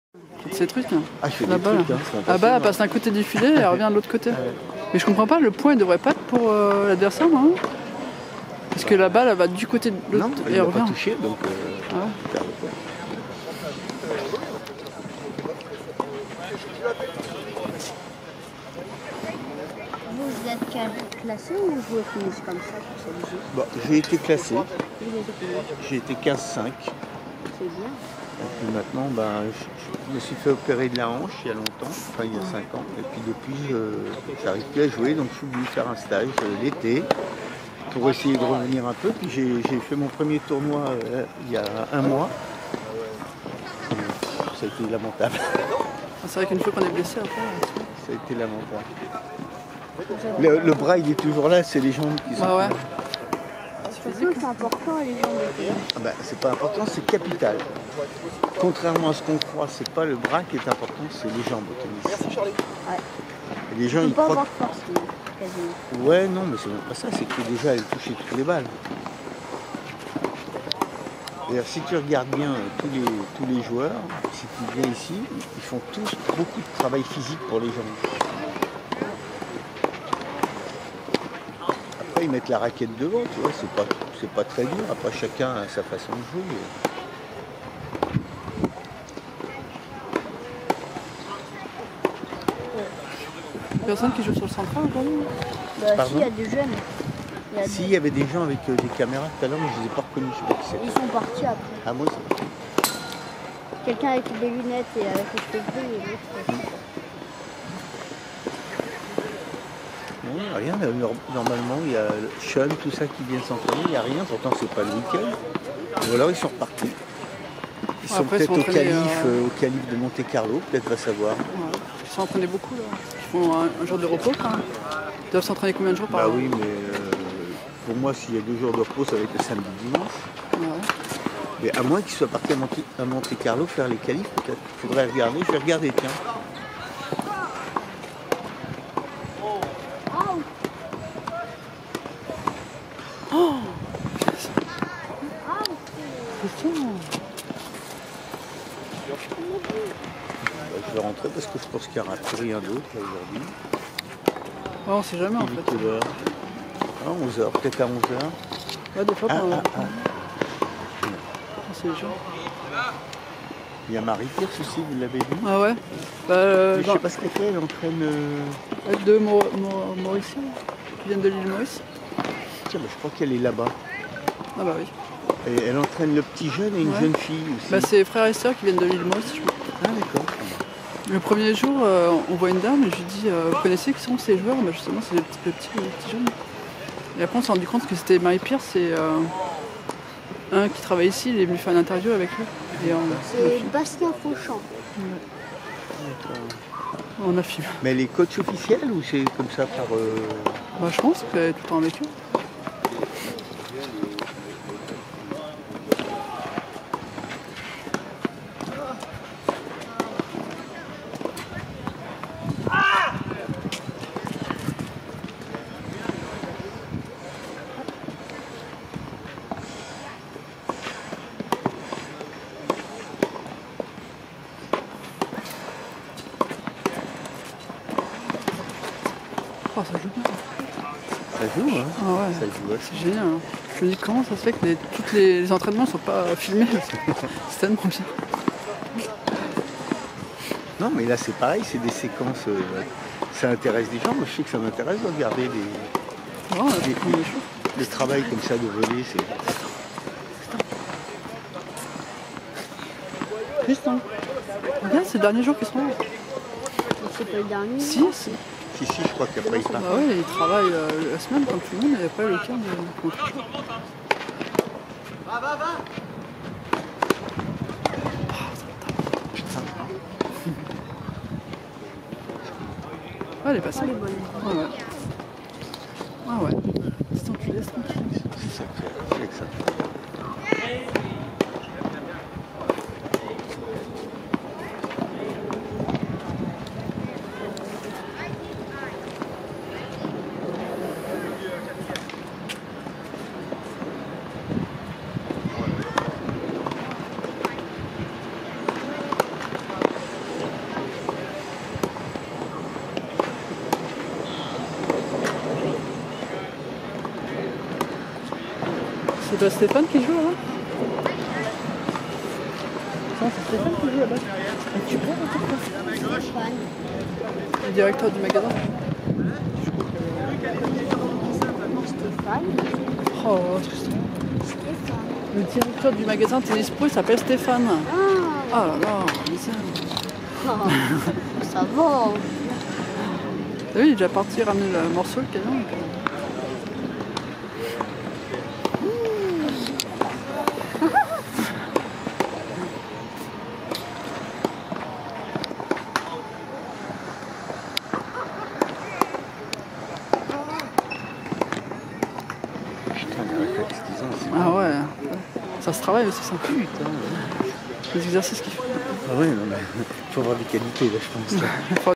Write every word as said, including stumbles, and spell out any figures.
Toutes ces trucs. Hein. Ah, je fais des là-bas, trucs, là. hein, Ah bah, elle passe d'un côté du filet et elle revient de l'autre côté. Ouais. Mais je comprends pas, le point il devrait pas être pour euh, l'adversaire, non? Parce que la balle elle va du côté de l'autre Non, et il elle n'a revient. pas touché, donc euh, Ah ouais. perd le point. Vous êtes classé ou vous finissez comme ça pour ce jeu? Bon, j'ai été classé, Vous avez été combien? j'ai été quinze cinq. C'est bien. Et puis maintenant, ben, je, je me suis fait opérer de la hanche il y a longtemps, enfin il y a cinq ans. Et puis depuis, je n'arrive plus à jouer, donc je suis venu faire un stage euh, l'été pour essayer de revenir un peu. Puis j'ai j'ai fait mon premier tournoi euh, il y a un mois. Et, pff, ça a été lamentable. Ah, c'est vrai qu'une fois qu'on est blessé après. Ça a été lamentable. Le, le bras, il est toujours là, c'est les jambes qui sont. Bah ouais. De toute façon, c'est important les jambes. Ah ben, c'est pas important, c'est capital. Contrairement à ce qu'on croit, c'est pas le bras qui est important, c'est les jambes au tennis. Ouais. Et les gens, Il ils faut pas croient. avoir de force, quasiment. Ouais, non, mais c'est même pas ça, c'est que déjà, elle touchait toutes les balles. D'ailleurs, si tu regardes bien euh, tous les, tous les joueurs, si tu viens ici, ils font tous beaucoup de travail physique pour les jambes. Après, ils mettent la raquette devant, tu vois, c'est pas, c'est pas très dur. Après, chacun a sa façon de jouer. Personne qui joue sur le central aujourd'hui. Bah, Pardon? si, il y a des jeunes. Il y a S'il des- y avait des gens avec euh, des caméras tout à l'heure, mais je ne les ai pas reconnus, je sais pas qui Ils c'est. sont partis après. Ah, moi, c'est... Quelqu'un avec des lunettes et avec les cheveux bleus et l'autre. Non, il n'y a rien. Nor- Normalement, il y a Sean, tout ça qui vient s'entraîner, il n'y a rien. Pourtant, c'est pas le week-end. Ou alors, ils sont repartis. Ils sont Après, ils peut-être sont au entraînés, calife, euh, euh, au calife de Monte Carlo, peut-être va savoir. Ouais. Ils s'entraînaient beaucoup là. Ils font un, un jour de repos quand même. Ils doivent s'entraîner combien de jours par Bah an? oui, mais euh, pour moi, s'il y a deux jours de repos, ça va être le samedi dimanche. Ouais. Mais à moins qu'ils soient partis à Monte, à Monte Carlo faire les qualifs, peut-être. Il faudrait regarder. Je vais regarder, tiens. Putain. Bah, je vais rentrer parce que je pense qu'il n'y aura plus rien d'autre là, aujourd'hui. Ouais, on sait jamais en Il est fait. quelle heure? Ah, onze heures, peut-être à onze heures. Ouais, des fois Ah, quand ah, ah. c'est les gens. Il y a Marie Pierce aussi, vous l'avez vu? Ah ouais. Bah, euh, Je dans- sais pas ce qu'elle fait, elle entraîne. euh, avec deux Mau- Mau- Mauriciens qui viennent de l'île Maurice. Tiens, bah, je crois qu'elle est là-bas. Ah bah oui. Et elle entraîne le petit jeune et une Ouais. jeune fille aussi. Bah c'est frères et sœurs qui viennent de l'île Maurice. Je crois. Ah, d'accord. Le premier jour, euh, on voit une dame et je lui dis euh, vous connaissez qui sont ces joueurs? Bah justement c'est le petit, le petit, le petit jeune. Et après on s'est rendu compte que c'était Marie Pierce et euh, un qui travaille ici, il est venu faire une interview avec lui. Et on, C'est Bastien Fauchamp. on a filmé. Mais elle est coach officielle ou c'est comme ça par. euh, Bah je pense qu'elle est tout le temps avec eux. Oh ça joue bien. Ça joue, hein? Ah ouais. Ça joue, ouais. C'est génial. Hein. Je me dis comment ça se fait que les, tous les, les entraînements ne sont pas filmés. C'est tellement bien. Non, mais là c'est pareil, c'est des séquences. euh, ça intéresse des gens. Moi je sais que ça m'intéresse de regarder des, Oh, on a des- tout des choses. le travail comme ça de voler. C'est... Tristan. Regarde, c'est le dernier jour qu'ils sont là. C'est pas le dernier. Si, si. Si, si, je crois qu'après il part. Bah ouais, ils travaillent euh, la semaine comme tout le monde et après le week-end, ils font autre chose. Ah, elle est passée. Elle est bonne. Ah ouais. Ah ouais. C'est enculé, c'est tranquille. C'est ça que c'est avec ça. C'est pas Stéphane qui joue là? Non, c'est Stéphane qui joue là-bas. Et tu vois Stéphane. le directeur du magasin. Stéphane. Oh, Tristan. Stéphane. Le directeur du magasin Tennis Pro, il s'appelle Stéphane. Ah, Oh là là, misère. oh, ça va. T'as vu, il est déjà parti ramener le morceau, le camion. Putain, les réflexes qu'ils ont, c'est Ah ouais, ça se travaille aussi ça. putain. Les exercices qu'il fait. Ah ouais, non mais faut avoir des qualités là, je pense.